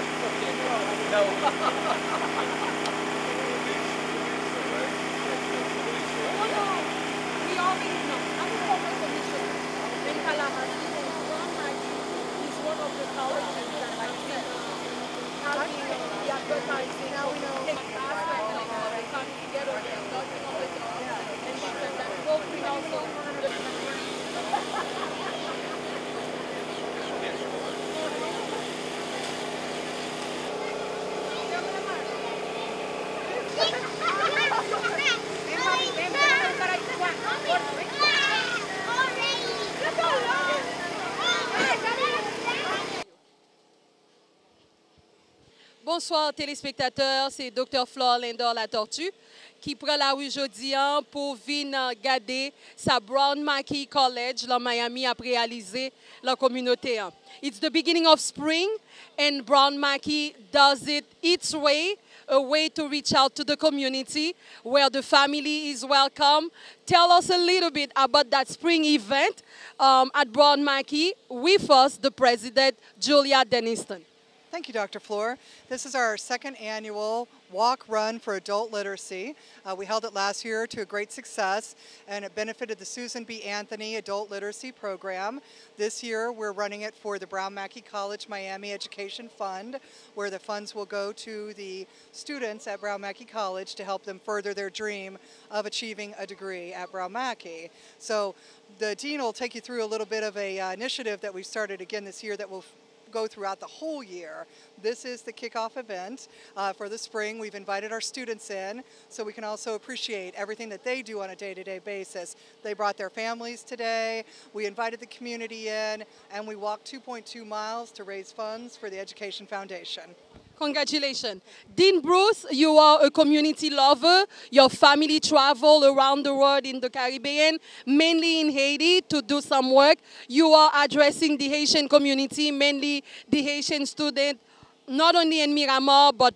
We already know. I'm a former commissioner in Tallahassee, and Brown Maggie is one of the colleges that I think having the advertising. Now we know. Take fast and they come together, they're knocking on the door, and she said that hopefully also the Bonsoir téléspectateurs, c'est Dr. Flore Lindor La Tortue qui prend la rue aujourd'hui pour venir garder sa Brown Mackie College dans Miami a réalisé la communauté. It's the beginning of spring and Brown Mackie does it its way, a way to reach out to the community where the family is welcome. Tell us a little bit about that spring event at Brown Mackie with us, the president, Julia Denniston. Thank you, Dr. Flore. This is our second annual Walk Run for Adult Literacy. We held it last year to a great success, and it benefited the Susan B. Anthony Adult Literacy Program. This year, we're running it for the Brown Mackie College Miami Education Fund, where the funds will go to the students at Brown Mackie College to help them further their dream of achieving a degree at Brown Mackie. So the dean will take you through a little bit of a initiative that we started again this year that will go throughout the whole year. This is the kickoff event for the spring. We've invited our students in so we can also appreciate everything that they do on a day-to-day basis. They brought their families today, we invited the community in, and we walked 2.2 miles to raise funds for the Education Foundation. Congratulations. Dean Bruce, you are a community lover. Your family travel around the world in the Caribbean, mainly in Haiti, to do some work. You are addressing the Haitian community, mainly the Haitian student, not only in Miramar, but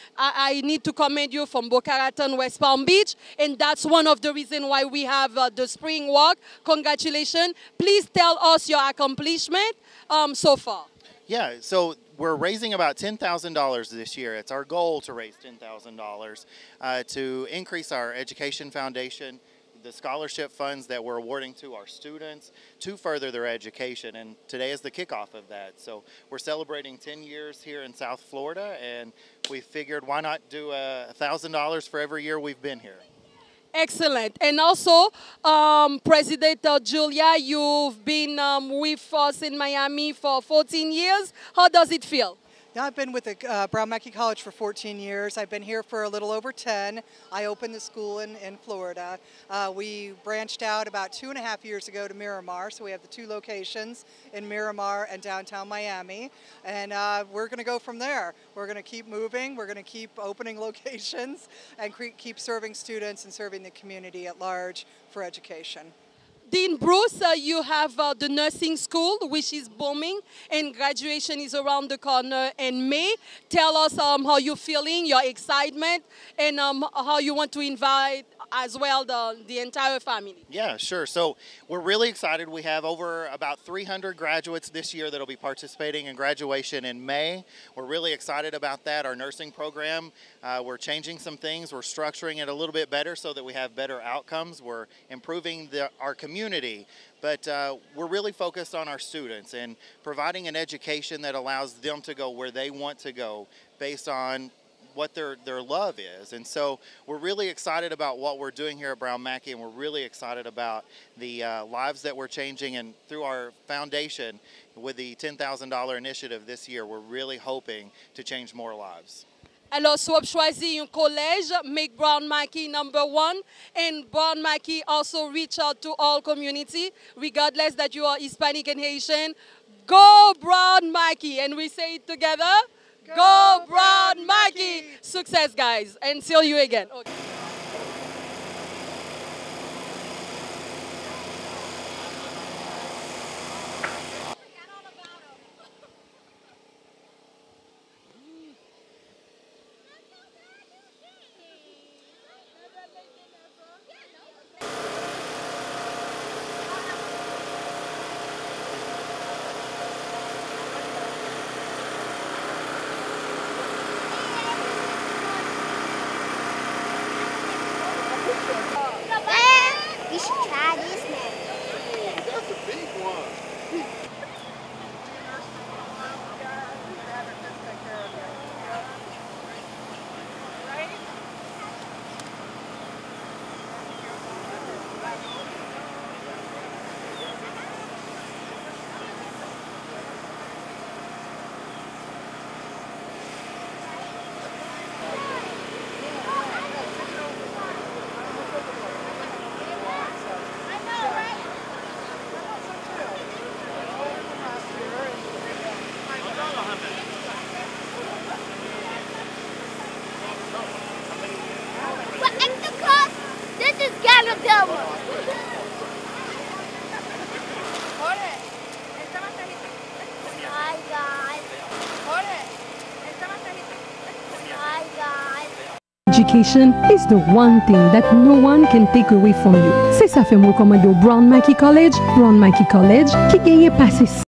I need to commend you from Boca Raton, West Palm Beach, and that's one of the reasons why we have the Spring Walk. Congratulations. Please tell us your accomplishment so far. Yeah, so we're raising about $10,000 this year. It's our goal to raise $10,000 to increase our education foundation, the scholarship funds that we're awarding to our students to further their education. And today is the kickoff of that. So we're celebrating 10 years here in South Florida, and we figured why not do $1,000 for every year we've been here. Excellent. And also, President Julia, you've been with us in Miami for 14 years. How does it feel? Yeah, I've been with the Brown Mackie College for 14 years. I've been here for a little over 10. I opened the school in Florida. We branched out about 2.5 years ago to Miramar, so we have the two locations in Miramar and downtown Miami. And we're going to go from there. We're going to keep moving. We're going to keep opening locations and keep serving students and serving the community at large for education. Dean Bruce, you have the nursing school, which is booming, and graduation is around the corner in May. Tell us how you're feeling, your excitement, and how you want to invite as well the entire family. Yeah, sure. So we're really excited. We have over about 300 graduates this year that will be participating in graduation in May. We're really excited about that. Our nursing program, we're changing some things. We're structuring it a little bit better so that we have better outcomes. We're improving our community, but we're really focused on our students and providing an education that allows them to go where they want to go based on what their love is. And so we're really excited about what we're doing here at Brown Mackie, and we're really excited about the lives that we're changing. And through our foundation, with the $10,000 initiative this year, we're really hoping to change more lives. Alors, swap choisi un collège, make Brown Mackie #1, and Brown Mackie also reach out to all community, regardless that you are Hispanic and Haitian. Go Brown Mackie, and we say it together. Go Brown Mackie! Success, guys, and see you again. Okay. education is the one thing that no one can take away from you. C'est ça fait me recommander au Brown Mackie College qui gagne passé